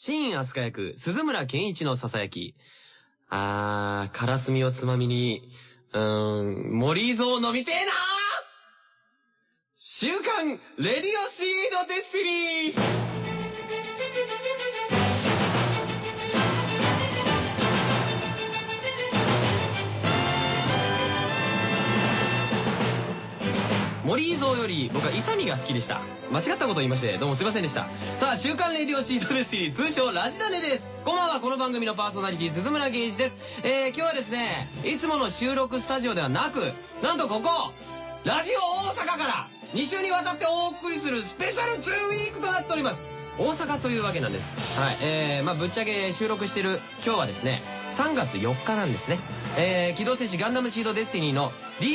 新飛鳥役、鈴村健一のささやき。カラスミをつまみに、森伊蔵を飲みてえな週刊レディオシードデスティニー。森伊蔵より僕はイサミが好きでした。間違ったことを言いましてどうもすいませんでした。さあ、週刊レディオシートデスティニー、通称ラジダネです。こんばんは。この番組のパーソナリティ鈴村健一です。今日はですね、いつもの収録スタジオではなく、なんとここラジオ大阪から2週にわたってお送りするスペシャル2ウィークとなっております。大阪というわけなんです。はい。ぶっちゃけ収録してる今日はですね、3月4日なんですね。機動戦士ガンダムシードデスティニーの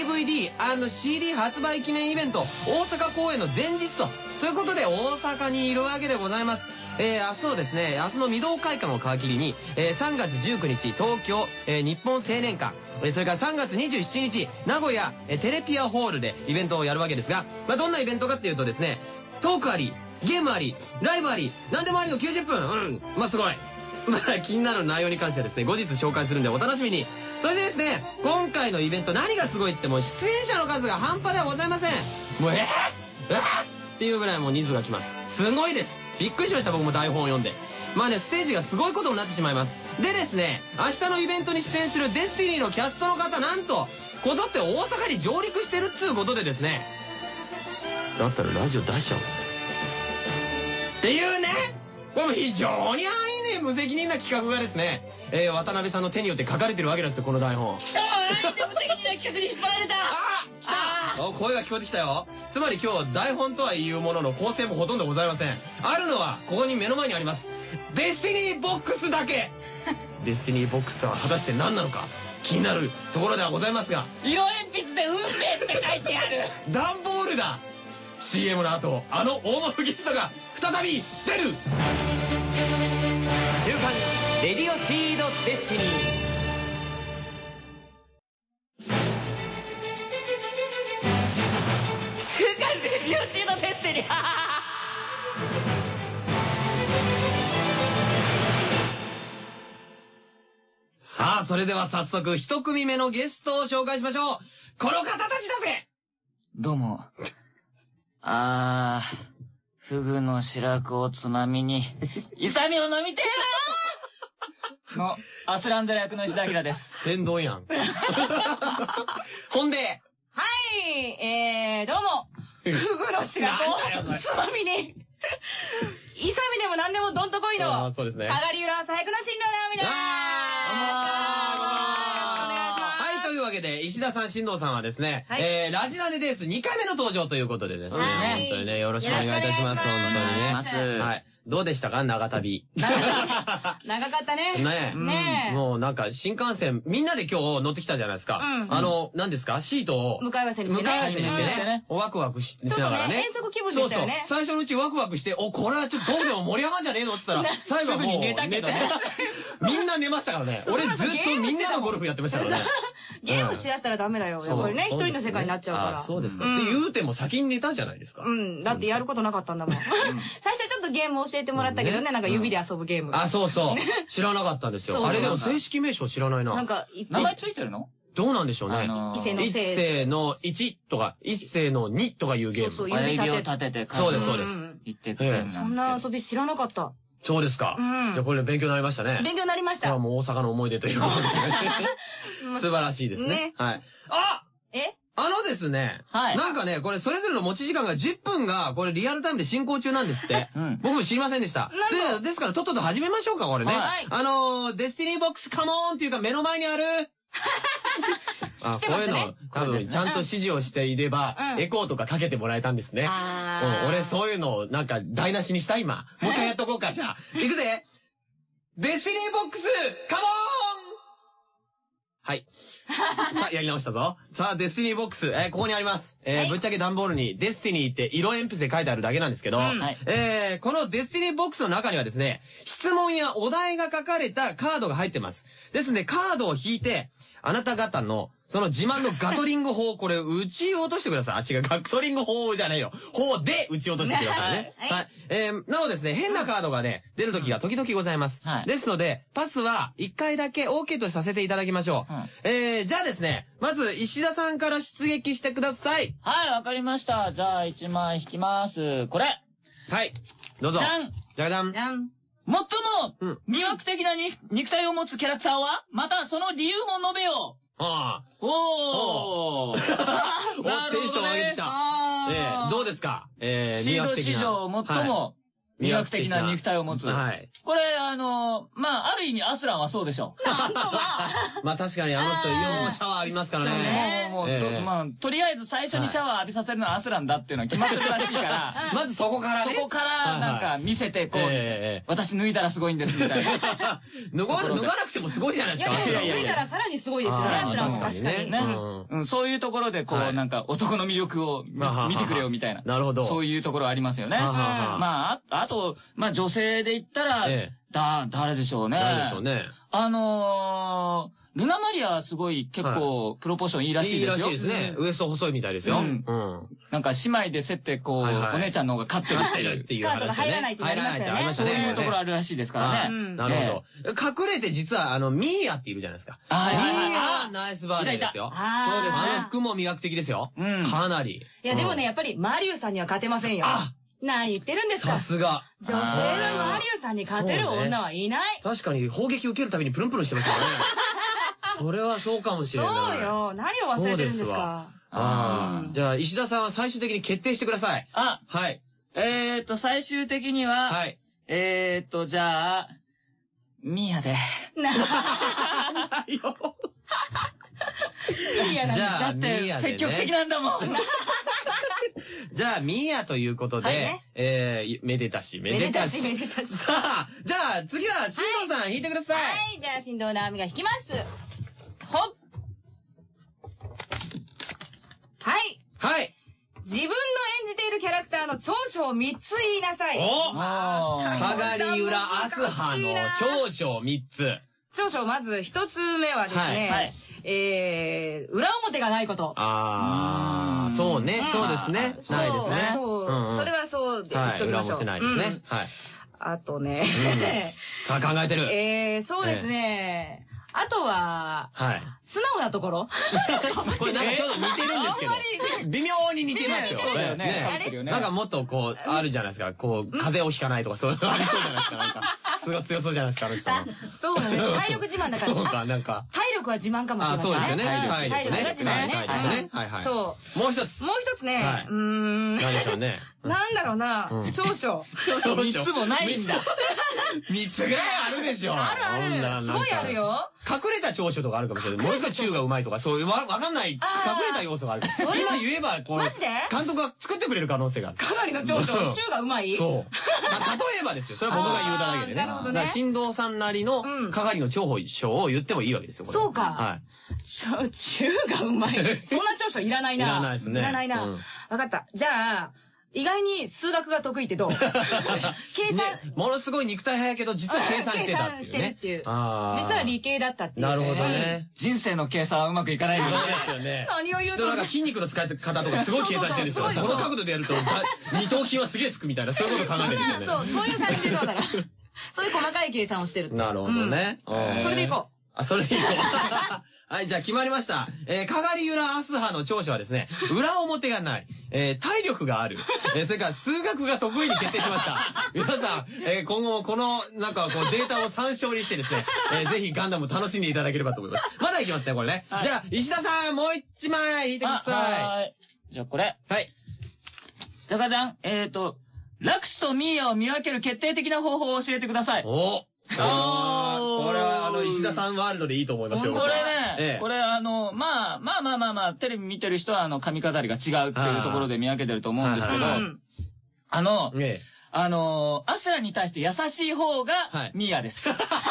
DVD&CD 発売記念イベント大阪公演の前日と、そういうことで大阪にいるわけでございます。明日をですね、明日の御堂会館を皮切りに、3月19日東京、日本青年館、それから3月27日名古屋、テレピアホールでイベントをやるわけですが、どんなイベントかっていうとですね、トークあり、ゲームあり、ライブあり、何でもありの90分。すごい。気になる内容に関してはですね、後日紹介するんでお楽しみに。そしてですね、今回のイベント何がすごいってもう出演者の数が半端ではございません。もうっていうぐらいもう人数が来ます。すごいです。びっくりしました、僕も台本を読んで。ステージがすごいことになってしまいます。でですね、明日のイベントに出演するデスティニーのキャストの方、なんと、こぞって大阪に上陸してるっつうことでですね、だったらラジオ出しちゃおうっていうね、これも非常に安易で無責任な企画がですね、渡辺さんの手によって書かれてるわけなんですよ、この台本。 来たー、無責任な企画に引っ張られた。 来た。声が聞こえてきたよ。つまり今日台本とはいうものの構成もほとんどございません。あるのはここに目の前にあります、デスティニーボックスだけ。デスティニーボックスとは果たして何なのか気になるところではございますが、 色鉛筆で運命って書いてある。 段ボールだ。 CM の後、あの大物ゲストが再び出る。週刊レディオシードデスティニー。 週刊レディオシードデスティニー。 さあ、それでは早速一組目のゲストを紹介しましょう。この方たちだぜ。 どうも。フグの白子をつまみに、イサミを飲みてえなーの、アスランゼラ役の石田明です。 天丼やん。ほんで、 はい、どうも。フグの白子をつまみに、イサミでも何でもどんとこいの。 そうですね。 かがり浦最高の進路直美です。 というわけで、石田さん、新藤さんはですね、ラジナネです。2回目の登場ということでですね、本当にね、よろしくお願いいたします。本当にね。はい。どうでしたか、長旅。 長かったね。 ねえ。もうなんか、新幹線、みんなで今日乗ってきたじゃないですか。何ですか、シートを。 向かい合わせにしてね。 向かい合わせにしてね。ワクワクしながらね。 遠足気分でしたよね。 最初のうちワクワクして、これはちょっと遠くでも盛り上がるんじゃねえのって言ったら、最後に寝たけどね。みんな寝ましたからね。俺ずっとみんなのゴルフやってましたからね。 ゲームしだしたらダメだよ。やっぱりね、一人の世界になっちゃうから。 そうですか。って言うても先に寝たじゃないですか。 だってやることなかったんだもん。最初ちょっとゲーム教えてもらったけどね、なんか指で遊ぶゲーム。 そうそう。知らなかったんですよ。あれでも正式名称知らないな。 なんか、名前ついてるの？ どうなんでしょうね。一世の1とか、一世の2とかいうゲーム。 そう、指を立てて、 そうです、そうです。 言ってくれる。 そんな遊び知らなかった。 そうですか。じゃあこれ勉強になりましたね。 勉強になりました。 もう大阪の思い出ということで。素晴らしいですね。はい。ですね。はい。なんかね、これそれぞれの持ち時間が10分が、これリアルタイムで進行中なんですって。僕も知りませんでした。ですからとっとと始めましょうか、これね。デスティニーボックスカモーンっていうか目の前にある。こういうの、多分ちゃんと指示をしていれば、エコーとかかけてもらえたんですね。俺そういうのをなんか台無しにした今。もう一回やっとこうか、じゃあ。いくぜ！デスティニーボックスカモーン！はい。さあ、やり直したぞ。さあ、デスティニーボックス、ここにあります。ぶっちゃけ段ボールにデスティニーって色鉛筆で書いてあるだけなんですけど、このデスティニーボックスの中にはですね、質問やお題が書かれたカードが入ってます。ですので、カードを引いて、あなた方のその自慢のガトリング砲、これ、撃ち落としてください。あ、違う、ガトリング砲じゃないよ。砲で撃ち落としてくださいね。はい。なおですね、変なカードがね、出るときが時々ございます。 はい。 ですので、パスは1回だけ OK とさせていただきましょう。じゃあですね、まず、石田さんから出撃してください。 はい、わかりました。じゃあ、1枚引きます。これ。 はい。どうぞ。 じゃん。 じゃじゃん。 じゃん。 最も魅力的な肉体を持つキャラクターはまたその理由も述べよう。 ああ。 おー。なるテンション上げてきた。どうですかシード史上最も魅力的な肉体を持つ。 はい。 これ、まあ、ある意味アスランはそうでしょう。 まあ確かにあの人、4シャワー浴びますからね。 まあ、とりあえず最初にシャワー浴びさせるのはアスランだっていうのは決まってるらしいから、 まずそこからね。 そこからなんか見せて、こう、私脱いだらすごいんですみたいな。 脱がなくてもすごいじゃないですか。 脱いだらさらにすごいですよね、アスランは確かに。 ね。そういうところで、こう、なんか男の魅力を見てくれよみたいな。 なるほど。 そういうところありますよね。まあ、あと、まあ女性で言ったら、誰でしょうね。 誰でしょうね。 ルナマリアはすごい結構プロポーションいいらしいですよ。 いいらしいですね。ウエスト細いみたいですよ。 なんか姉妹で競ってこう、お姉ちゃんの方が勝ってるっていう。 スカートが入らないって言いましたよね。 そういうところあるらしいですからね。 なるほど。隠れて実はミーヤっているじゃないですか。ミーヤナイスバーデーですよ。 そうですね。 服も魅力的ですよ。かなり。 いやでもね、やっぱりマリュウさんには勝てませんよ。何言ってるんですか。 さすが。 女性のマリュウさんに勝てる女はいない。 確かに砲撃受けるたびにプルンプルンしてますよね。それはそうかもしれない。 そうよ。何を忘れてるんですか。 じゃあ、石田さんは最終的に決定してください。はい。 最終的には、 はい。 じゃあ、ミーヤで。 じゃあ、 だって積極的なんだもん。 じゃあ、ミーヤということで、めでたし、めでたし。さあ、じゃあ、次は、新藤さん弾いてください。 はい、じゃあ、新藤直美が弾きます。ほっ。はい。 はい。 自分の演じているキャラクターの長所を3つ言いなさい。 おかがり浦アスハの長所3つ。 長所、まず1つ目はですね、裏表がないこと。 そうね、そうですね。ないですね。 そう。それはそうで言っときましょう。 裏表ないですね。はい。 あとね。 さあ考えてる。 そうですね。あとは、素直なところこれなんかちょっと似てるんですけど、微妙に似てますよ。 そうだよね。 なんかもっとこう、あるじゃないですか。こう、風邪をひかないとか、そういうのありそうじゃないですか。なんか、すごい強そうじゃないですか、あの人。 そうだね。体力自慢だから。 そうか、なんか。 体力は自慢かもしれない。 そうですよね。 体力が自慢ね。 はいはい。 そう。 もう一つ。 もう一つね。 何でしょうね。 なんだろうな。長所。 長所3つもないんだ。 3つぐらいあるでしょ。 あるある。すごいあるよ。 隠れた長所とかあるかもしれない。ものすごい中がうまいとか、そういうわかんない隠れた要素がある。今言えば、こう、 マジで監督が作ってくれる可能性がある。 かなりの長所、中がうまいそう。例えばですよ。それは僕が言うだけでね。 なるほどね。 新藤さんなりの係の長所を言ってもいいわけですよ。 そうか。 はい。 中がうまい。そんな長所いらないな。 いらないですね。 いらないな。わかった。じゃあ、意外に数学が得意ってどう計算。 ものすごい肉体派やけど、実は計算してたっていうね。計算してるっていう。実は理系だったっていう。 なるほどね。 人生の計算はうまくいかないですよね。 何を言うと。 人なんか筋肉の使い方とかすごい計算してるんですよ。この角度でやると、二頭筋はすげえつくみたいな、そういうこと考えてるんですよね。 そういう感じでどうだから。そういう細かい計算をしてる。 なるほどね。 それでいこう。 それでいこう。はい、じゃあ決まりました。かがり浦アスハの長所はですね、裏表がない。体力がある。それから数学が得意に決定しました。皆さん、今後もこの、なんかこうデータを参照にしてですね、ぜひガンダムを楽しんでいただければと思います。まだいきますね、これね。じゃあ、石田さん、もう一枚引いてください。 はい。じゃあこれ。 はい。 じゃがじゃん。ラクスとミーヤを見分ける決定的な方法を教えてください。 おこれは石田さんワールドでいいと思いますよ。 これね、これまあ、テレビ見てる人は髪飾りが違うっていうところで見分けてると思うんですけど、アスラに対して優しい方がミーヤです。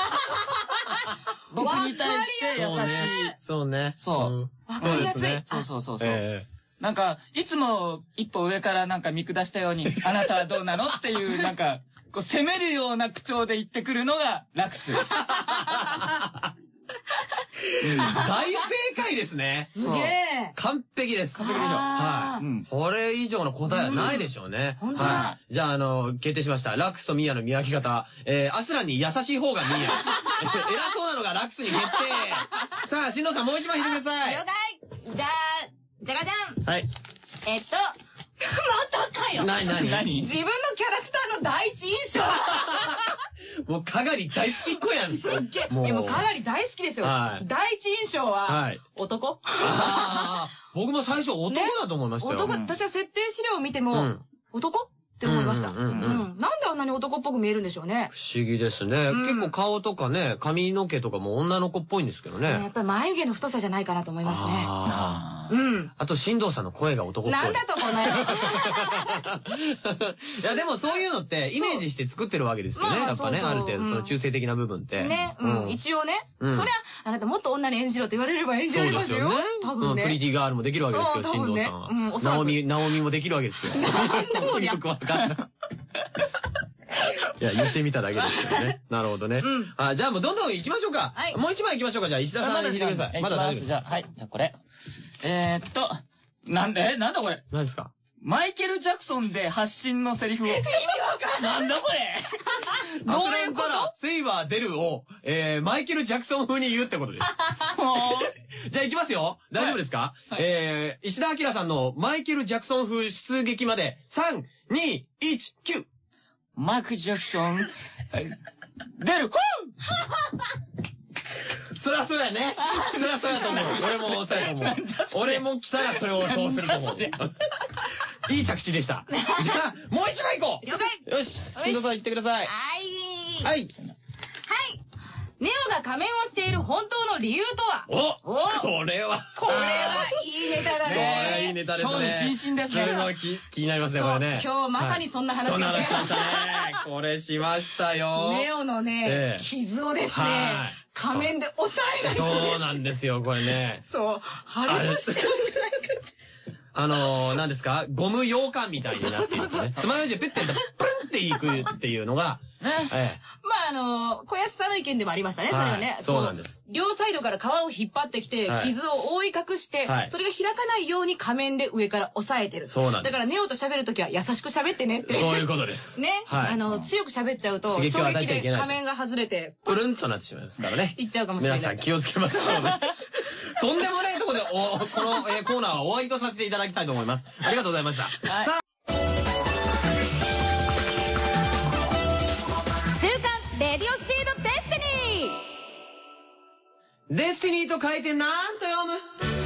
僕に対して優しい。 そうね。 そう。わかりやすい。 そう。なんか、いつも一歩上からなんか見下したように、あなたはどうなのっていう、なんか、こう攻めるような口調で言ってくるのがラクス。 大正解いですね。 すげえ。 完璧です。 完璧でしょ。 あーうん。 これ以上の答えはないでしょうね。 本当だはい。じゃあ、決定しました。ラックスとミーヤの見分け方。アスランに優しい方がミーヤ。偉そうなのがラックスに決定。さあ、新藤さんもう一枚引いてください。 了解。じゃあ、じゃがじゃん。 はい。 またかよ。 なに何自分のキャラクターの第一印象。 もう、かがり大好きっ子やん。 すっげえ。 もうでもかなり大好きですよ。 はい第一印象は、 はい男あー僕も最初男だと思いましたよ。 男、私は設定資料を見ても、 うん男って思いました。 うんうんうんうんなんであんなに男っぽく見えるんでしょうね。 不思議ですね。 ん結構顔とかね、髪の毛とかも女の子っぽいんですけどね。 やっぱり眉毛の太さじゃないかなと思いますね。 あーうん。 あと、新藤さんの声が男っぽい。 なんだとこの野郎。 いや、でもそういうのってイメージして作ってるわけですよね。 まあやっぱね、 そうそうある程度、その中性的な部分って。 ね、一応ね、 うんそりゃ、あなたもっと女に演じろって言われれば演じられますよ。多分ね。 プリティガールもできるわけですよ、 うん多分ね新藤さんは。 うんおそらくナオミもできるわけですよ。 なんだそりゃよくわかんない。いや、言ってみただけですけどね。なるほどね。じゃあもうどんどん行きましょうか。 はいもう一枚行きましょうか。じゃあ石田さんに引いてください。まだ大丈夫です。 じゃあ、はい。じゃあこれ。なんだこれ。 何ですか？ マイケル・ジャクソンで発信のセリフを。意味わかんない。なんだこれ。 どういうことセイバー出るを、マイケル・ジャクソン風に言うってことです。じゃあ行きますよ。大丈夫ですか？石田明さんのマイケル・ジャクソン風出撃まで、3、2、1、9。 マイケル・ジャクソン、出る。 そりゃそうやね。そりゃそうやと思う。俺もそうやと思う。俺も来たらそれをそうすると思う。いい着地でした。じゃあ、もう一枚行こう。 了解。 よし、新藤さん行ってください。 はい。 はい。 ネオが仮面をしている本当の理由とはおおこれは。 これはいいネタだこれはいいね。 ネタですね。 興味津々ですねすごい気になりますね、これね。 今日まさにそんな話そんなが話しましたね。これしましたよ。 ネオのえねえ、 傷をですはねい、 仮面で押さえないとそうです。 なんですよ、これね。 そう、破裂しちゃうんじゃないかって。 何ですかゴム羊羹みたいになっているんですね。つまようじでペッてやったら、プルンっていくっていうのが、え小安さんの意見でもありましたね、それはね。 はいそうなんです。 両サイドから皮を引っ張ってきては、い傷を覆い隠しては、いそれが開かないように仮面で上から押さえてる。 そうなんですだからネオと喋るときは優しく喋ってねって。 そういうことです。 ね。 はい。 強く喋っちゃうと、 刺激を与え衝撃ちゃいけないで仮面が外れて、 プルンとなってしまいますからね。 いっちゃうかもしれない。 皆さん気をつけましょうね。とんでもないところでこの、コーナーは終わりとさせていただきたいと思います。ありがとうございました。 はいさあ、 週刊レディオシードデスティニーデスティニーと書いてなんと読む？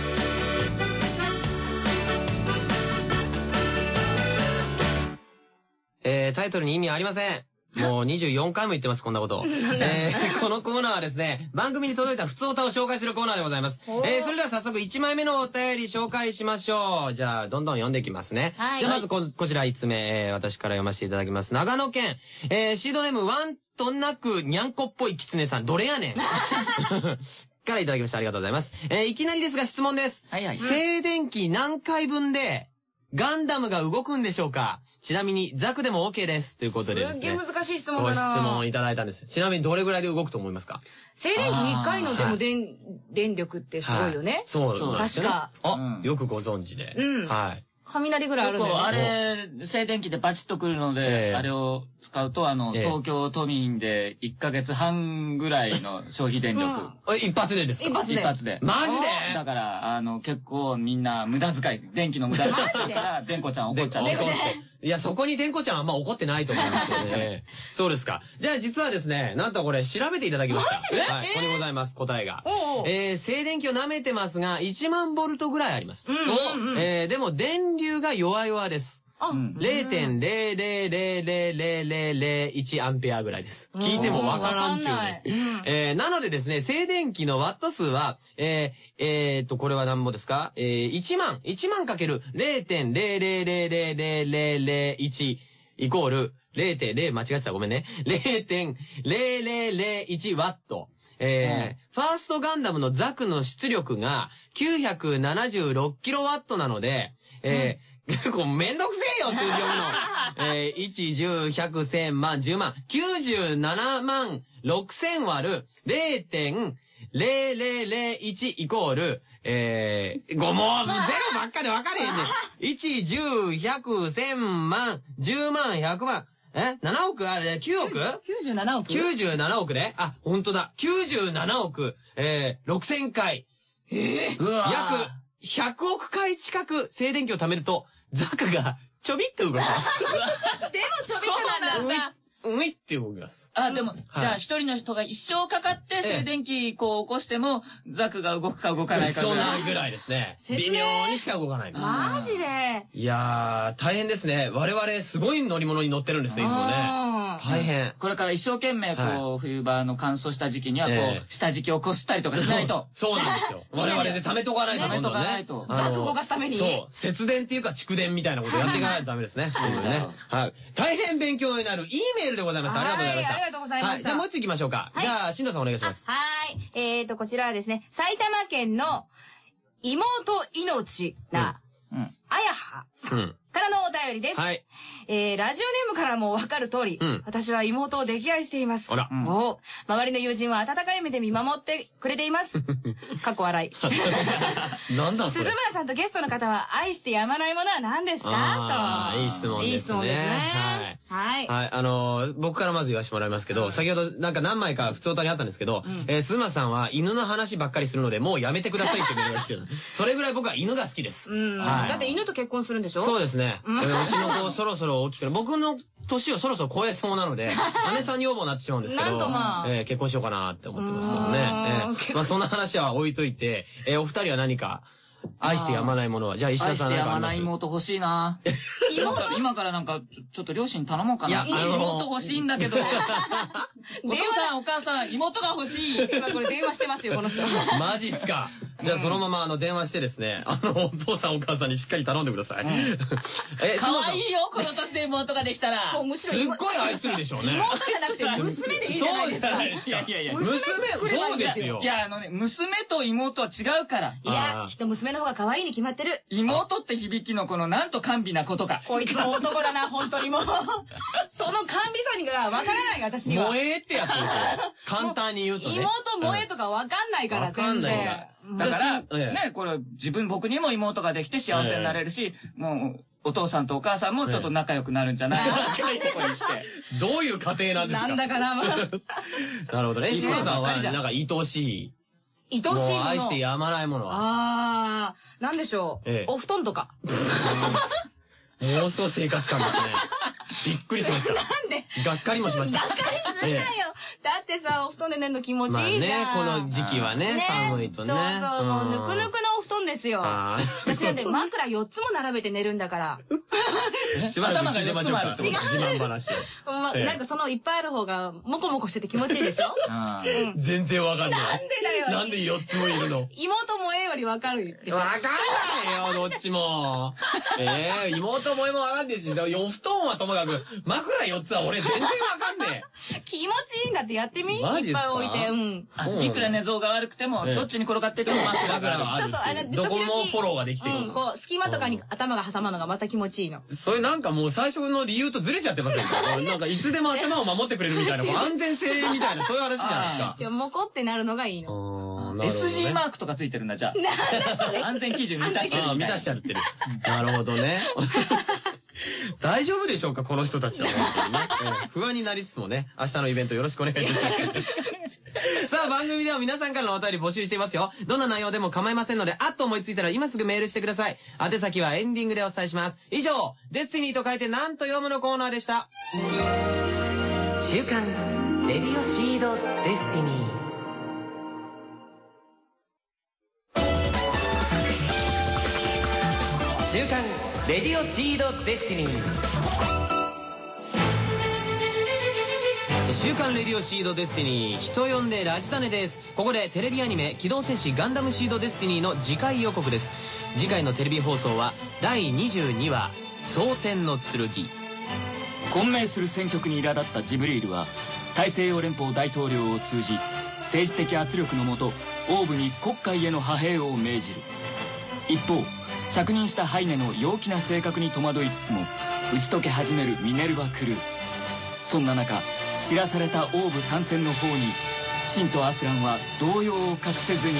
タイトルに意味ありません。もう24回も言ってます、こんなこと。このコーナーはですね、番組に届いた普通歌を紹介するコーナーでございます。それでは早速1枚目のお便り紹介しましょう。じゃあ、どんどん読んでいきますね。 はいじゃあまずこちら5つ目、私から読ませていただきます。長野県、シードネームワンとなくにゃんこっぽいキツネさん、どれやねんからいただきました。ありがとうございます。いきなりですが質問です。 はいはい。 静電気何回分でガンダムが動くんでしょうか？ちなみにザクでも OK です。ということでですすっげえね。 難しい質問ご質だな。 問をいただいたんです。ちなみにどれぐらいで動くと思いますか？ 静電気1回のでもはい電力ってすごいよね。 そうなんですよね。 確かあ、よくご存知で。 うんはい。 雷ぐらいあるんだ結構あよね。 れ、静電気でバチッとくるのええで、あれを使うと、東京都民で1ヶ月半ぐらいの消費電力。 一発でですか？ 一発で一発で。 マジで？ だから、結構みんな無駄遣い、電気の無駄遣いするから、電子ちゃん怒っちゃう。 でんこちゃんいや、そこに天子ちゃんはあんま怒ってないと思うんですよね。そうですか。じゃあ実はですね、なんとこれ調べていただきました。 マジではい。ここにございます、答えが。 おうおう静電気を舐めてますが、1万ボルトぐらいあります。 うんうんうんでも電流が弱々です。 あ、 うん 0.0000001アンペアぐらいです。聞いてもわからんちゅうね。なのでですね、静電気のワット数は、これは何ぼですか1万かける0.0000001イコール0.0、間違えてたごめんね。0.0001ワット。ファーストガンダムのザクの出力が976キロワットなので、こうめんどくせえよ、数字読むの。1、10、100、1000万、10万、97万6000割る 0001イコール、もうゼロばっかで分かれへんねん。1、10、100、1000万、10万、100万。7億あれ、9億 ?97 億 ?97 億ね。あ、ほんとだ。97億、6000回。 うわ約100億回近く静電気を貯めると、ザクがちょびっと動きます。 でもちょびっとなんだ。 ういって動きます。 でも、じゃあ一人の人が一生かかって静電気こう起こしても、ザクが動くか動かないかそんなぐらいですね。微妙にしか動かないんです。 マジで。 いやー、大変ですね。我々すごい乗り物に乗ってるんですね、いつもね。大変。 これから一生懸命こう、冬場の乾燥した時期にはこう、下敷きをこすったりとかしないと。 そうなんですよ。我々で貯めとかないと。 貯めとかないと。 ザク動かすために。 そう。節電っていうか蓄電みたいなことやっていかないとダメですね。はい。大変勉強になるいいメールでございました。ありがとうございました。 ありがとうございました。 じゃあもう一つ行きましょうか。じゃあ、新藤さんお願いします。 はい。こちらはですね、埼玉県の妹命な、あやはさんからのお便りです。はい。ラジオネームからもわかる通り、私は妹を溺愛しています。 あら。 周りの友人は温かい目で見守ってくれています。かっこ笑い。 なんだそれ。 鈴村さんとゲストの方は愛してやまないものは何ですかと。 いい質問ですね。 いい質問ですね。はい。 はい。僕からまず言わせてもらいますけど、先ほどなんか何枚か普通歌にあったんですけど、鈴村さんは犬の話ばっかりするので、もうやめてくださいってメールが来てる。それぐらい僕は犬が好きです。 だって犬と結婚するんでしょ？ そうですね。うちの子そろそろ大きくなる。僕の年をそろそろ超えそうなので、姉さん女房になってしまうんですけど、 なんとまあ結婚しようかなって思ってますけどね。まあそんな話は置いといて、お二人は何か愛してやまないものは、じゃあ石田さん愛してやまない妹欲しいな。今からなんかちょっと両親に頼もうかな。妹欲しいんだけど。お父さんお母さん妹が欲しい。 今これ電話してますよこの人。 マジっすか。じゃあそのまま電話してですね、お父さんお母さんにしっかり頼んでください。 可愛いよこの年で妹ができたら。 すっごい愛するでしょうね。 妹じゃなくて娘でいいじゃないですか。 そうじゃないですか。 いや娘そうですよ。 いや娘と妹は違うから。 いやきっと娘の方が可愛いに決まってる。 妹って響きのこのなんと甘美なことか。 こいつ男だな本当にもう。その甘美さがわからない私には。 萌えってやつですよ。簡単に言うとね。 妹萌えとかわかんないから全然。 だからねこれ僕にも妹ができて幸せになれるし、もうお父さんとお母さんもちょっと仲良くなるんじゃないかな。ここに来て。 どういう家庭なんですか。 なんだかな。なるほどね。志村さんはなんか愛おしい。 愛しいもの。 愛してやまないものは。 なんでしょう。お布団とか。 もうすごい生活感ですね。びっくりしました。 なんでがっかりもしました。 がっかりすんなよ。だってさ、お布団で寝るの気持ちいいじゃん。 まあね、この時期はね、寒いとね。 そうそう、もうぬくぬくのお布団ですよ。私なんて枕4つも並べて寝るんだから。 しばらく聞いてみましょうか。自慢話を。 なんかそのいっぱいある方が、もこもこしてて気持ちいいでしょ？ 全然わかんない。 なんでだよ。 なんで4つもいるの？ 妹萌えよりわかるでしょ？ わかんないよ、どっちも。妹萌えもわかんねえし、お布団はともかく、枕4つは俺全然わかんねえ。気持ちいいんだってやってみ？ マジっすか？ いっぱい置いて、 いくら寝相が悪くても、どっちに転がってても枕がある。 そうそう、 どこもフォローができてる。 こう、隙間とかに頭が挟まるのがまた気持ちいいの。 それなんかもう最初の理由とずれちゃってませんか？なんかいつでも頭を守ってくれるみたいな、安全性みたいな、そういう話じゃないですか。 もこってなるのがいいの。 SG マークとかついてるんだ、じゃあ。安全基準満たしてる。 満たしちゃってる。なるほどね。大丈夫でしょうかこの人たちは。不安になりつつもね、明日のイベントよろしくお願いいたします。さあ、番組では皆さんからのお便り募集していますよ。どんな内容でも構いませんので、あっと思いついたら今すぐメールしてください。宛先はエンディングでお伝えします。以上、デスティニーと書いてなんと読むのコーナーでした。 週刊レディオシードデスティニー。週刊レディオシードデスティニー。 週刊レディオシードデスティニー、人呼んでラジダネです。ここでテレビアニメ機動戦士ガンダムシードデスティニーの次回予告です。次回のテレビ放送は第22話蒼天の剣。 混迷する戦局に苛立ったジブリールは大西洋連邦大統領を通じ政治的圧力のもとオーブに国会への派兵を命じる。一方着任したハイネの陽気な性格に戸惑いつつも打ち解け始めるミネルヴァ・クルー。そんな中知らされたオーブ参戦の方にシンとアスランは動揺を隠せずにい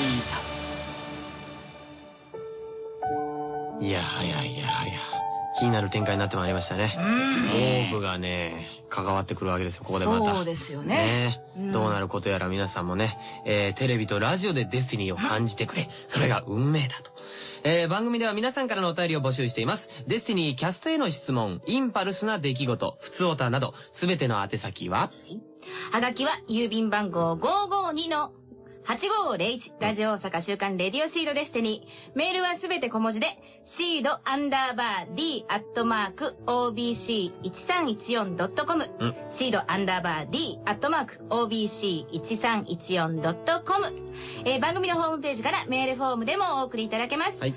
た。いや気になる展開になってまいりましたね。オーブがね関わってくるわけですよ、ここでまた。 そうですよね。 どうなることやら皆さんもね、テレビとラジオでデスティニーを感じてくれ。それが運命だと。番組では皆さんからのお便りを募集しています。デスティニーキャストへの質問、インパルスな出来事、ふつおたなど、すべての宛先は、 はがきは郵便番号552-8501ラジオ大阪週刊レディオシードデスティニー。メールはすべて小文字で、seed_d@obc1314.com、seed_d@obc1314.com、番組のホームページからメールフォームでもお送りいただけます。 はい。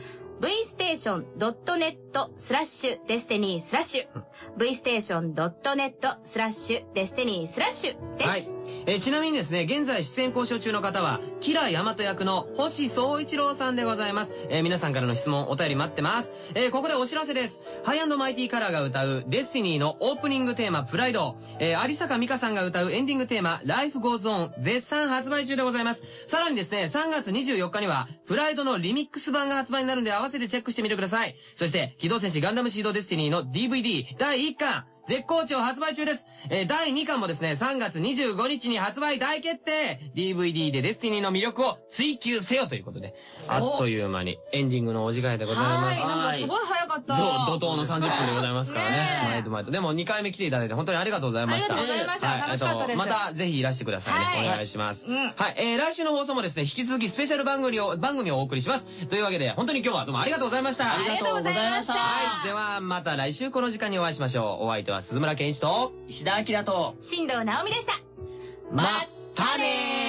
vstation.net/destiny/ vstation.net/destiny/ です。 はい。ちなみにですね、現在出演交渉中の方は、キラヤマト役の星総一郎さんでございます。皆さんからの質問、お便り待ってます。ここでお知らせです。ハイ&マイティカラーが歌うデスティニーのオープニングテーマ、プライド。有坂美香さんが歌うエンディングテーマ、Life Goes On、絶賛発売中でございます。さらにですね、3月24日には、プライドのリミックス版が発売になるんで合わせてチェックしてみてください。そして、機動戦士ガンダムシードデスティニーの DVD 第1巻、絶好調発売中です。第2巻もですね、3月25日に発売大決定。 DVD でデスティニーの魅力を追求せよということで、あっという間にエンディングのお時間でございます。 なんかすごい早かった。 そう、怒涛の30分でございますからね。毎度毎度。でも2回目来ていただいて本当にありがとうございました。 ありがとうございました。楽しかったです。 またぜひいらしてくださいね。お願いします。はい。来週の放送もですね、引き続きスペシャル番組をお送りします。というわけで、本当に今日はどうもありがとうございました。 ありがとうございました。 はい。では、また来週この時間にお会いしましょう。お相手は鈴村健一と、 石田明と新藤直美でした。 まったねー。